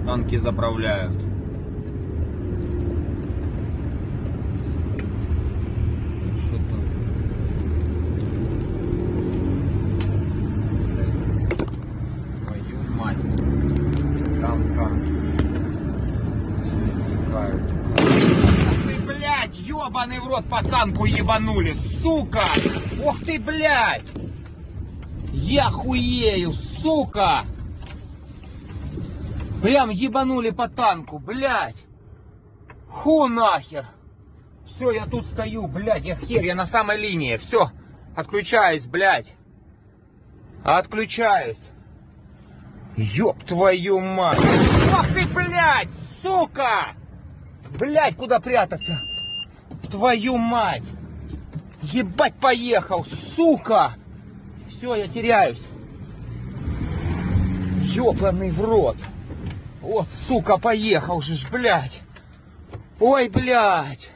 Танки заправляют. Что там? Твою мать. Там. Ух ты, блядь, ёбаный в рот, по танку ебанули, сука! Ух ты, блядь! Я хуею, сука! Прям ебанули по танку, блядь! Ху нахер! Все, я тут стою, блядь, я на самой линии, все, отключаюсь, блядь! Отключаюсь! Ёб твою мать! Ах ты, блядь, сука! Блядь, куда прятаться? Твою мать! Ебать, поехал, сука! Все, я теряюсь. Ёбаный в рот. Вот, сука, поехал же ж, блядь. Ой, блядь.